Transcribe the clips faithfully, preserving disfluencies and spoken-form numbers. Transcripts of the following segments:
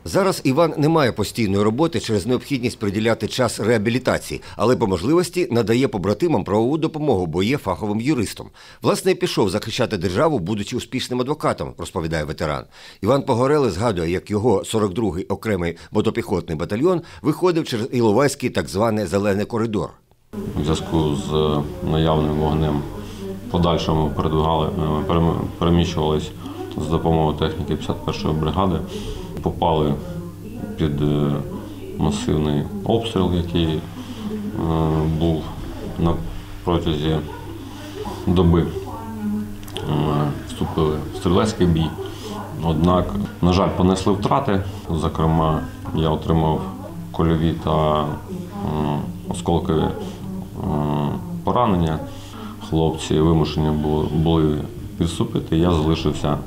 Зараз Іван не має постійної роботи через необхідність приділяти час реабілітації, але по можливості надає побратимам правову допомогу, бо є фаховим юристом. Власне, і пішов захищати державу, будучи успішним адвокатом, розповідає ветеран. Іван Погорелий згадує, як його сорок другий окремий мотопіхотний батальйон виходив через Іловайський так званий «зелений коридор». У зв'язку з наявним вогнем подальшому передвигали, переміщувалися з допомогою техніки п'ятдесят першої бригади. Попали під масивний обстріл, який був на протязі доби. Вступили в стрілецький бій. Однак, на жаль, понесли втрати. Зокрема, я отримав кульові та осколкові поранення. Хлопці вимушені були відступити, я залишився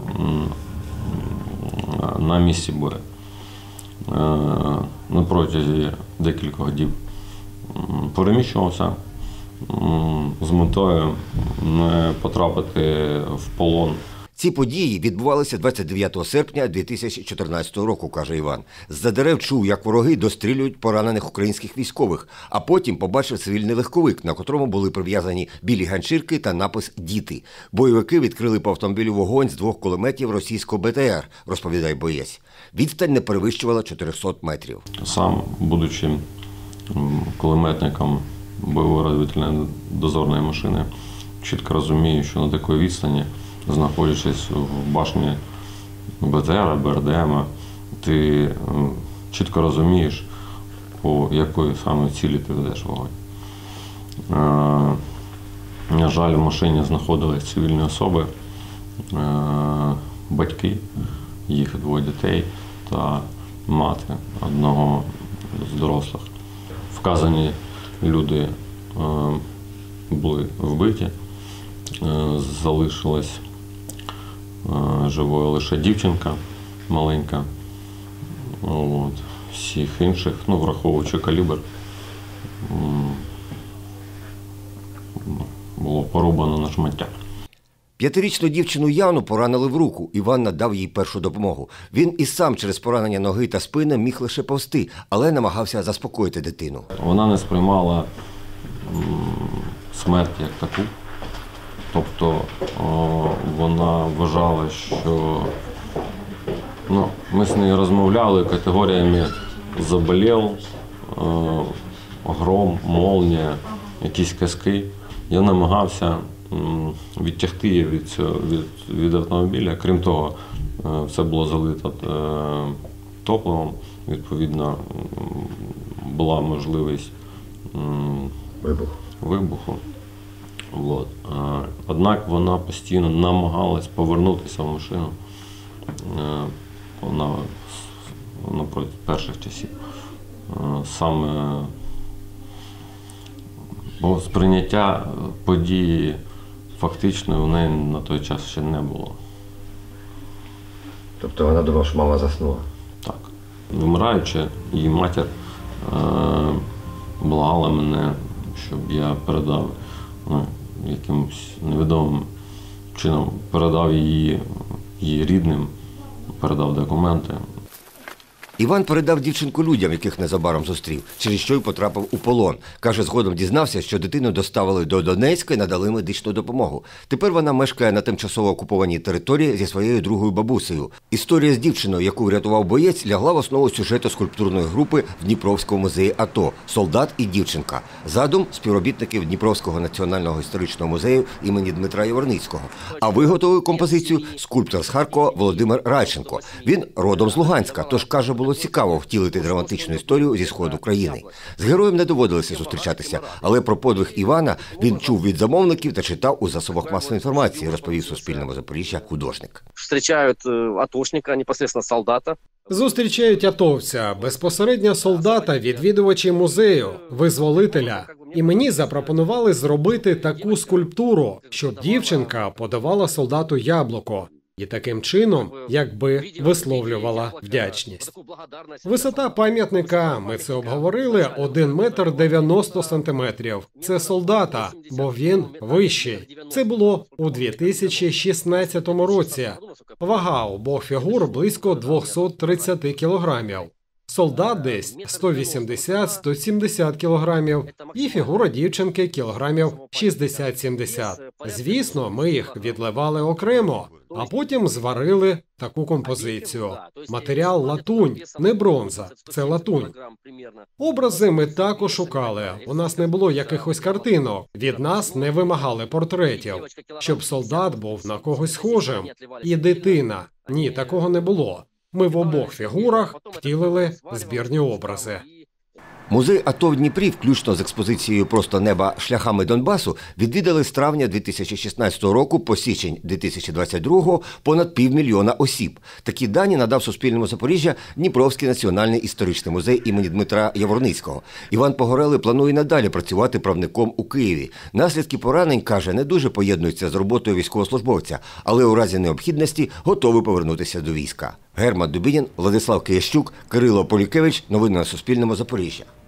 на місці бою. На протязі декількох діб переміщувався з метою не потрапити в полон. Ці події відбувалися двадцять дев'ятого серпня дві тисячі чотирнадцятого року, каже Іван. З-за дерев чув, як вороги дострілюють поранених українських військових, а потім побачив цивільний легковик, на котрому були прив'язані білі ганчірки та напис «Діти». Бойовики відкрили по автомобілю вогонь з двох кулеметів російського Б Т Р, розповідає боєць. Відстань не перевищувала чотирьохсот метрів. Сам, будучи кулеметником бойово-розвідувальної дозорної машини, чітко розумію, що на такій відстані, знаходячись в башні Б Т Р, Б Р Д М, ти чітко розумієш, по якої саме цілі ти ведеш вогонь. На жаль, в машині знаходились цивільні особи, батьки, їх двоє дітей та мати одного з дорослих. Вказані люди були вбиті, залишилась живою лише дівчинка маленька. От. Всіх інших, ну, враховуючи калібр, було порубано на шмаття. П'ятирічну дівчину Яну поранили в руку. Іван надав їй першу допомогу. Він і сам через поранення ноги та спини міг лише повзти, але намагався заспокоїти дитину. Вона не сприймала смерть як таку. Тобто о, вона вважала, що ну, ми з нею розмовляли категоріями «заболів», о, «гром», «молнія», якісь казки. Я намагався м, відтягти її від, від, від автомобіля. Крім того, все було залито е, топливом. Відповідно, була можливість м, Вибух. вибуху. От. Однак вона постійно намагалась повернутися в машину на, на перших часів. Саме бо сприйняття події фактично в неї на той час ще не було. Тобто вона думала, що мама заснула? Так. Вимираючи, її матір е, благала мене, щоб я передав, ну, якимось невідомим чином передав її, її рідним, передав документи. Іван передав дівчинку людям, яких незабаром зустрів, через що й потрапив у полон. Каже, згодом дізнався, що дитину доставили до Донецька і надали медичну допомогу. Тепер вона мешкає на тимчасово окупованій території зі своєю другою бабусею. Історія з дівчиною, яку врятував боєць, лягла в основу сюжету скульптурної групи в Дніпровському музеї А Т О «Солдат і дівчинка». Задум – співробітників Дніпровського національного історичного музею імені Дмитра Яворницького. А виготовив композицію скульптор з Харкова Володимир Райченко. Він родом з Луганська, тож, каже, було цікаво втілити драматичну історію зі сходу країни. З героєм не доводилося зустрічатися, але про подвиг Івана він чув від замовників та читав у засобах масової інформації, розповів Суспільному Запоріжжя художник. Зустрічають атошника, непосредственно солдата. Зустрічають атовця, безпосередньо солдата, відвідувачі музею, визволителя. І мені запропонували зробити таку скульптуру, щоб дівчинка подавала солдату яблуко. і таким чином, якби висловлювала вдячність. Висота пам'ятника, ми це обговорили, один метр дев'яносто сантиметрів. Це солдата, бо він вищий. Це було у дві тисячі шістнадцятому році. Вага обох фігур близько двісті тридцять кілограмів. Солдат десь сто вісімдесят - сто сімдесят кілограмів, і фігура дівчинки кілограмів шістдесят-сімдесят. Звісно, ми їх відливали окремо, а потім зварили таку композицію. Матеріал латунь, не бронза, це латунь. Образи ми також шукали, у нас не було якихось картинок, від нас не вимагали портретів, щоб солдат був на когось схожим. І дитина. Ні, такого не було. Ми в обох фігурах втілили збірні образи. Музей АТО в Дніпрі, включно з експозицією «Просто неба шляхами Донбасу», відвідали з травня дві тисячі шістнадцятого року по січень дві тисячі двадцять другого понад півмільйона осіб. Такі дані надав Суспільному Запоріжжя Дніпровський національний історичний музей імені Дмитра Яворницького. Іван Погорелий планує надалі працювати правником у Києві. Наслідки поранень, каже, не дуже поєднуються з роботою військовослужбовця, але у разі необхідності готовий повернутися до війська. Герман Дубінін, Владислав Киящук, Кирило Полікевич. Новини на Суспільному. Запоріжжя.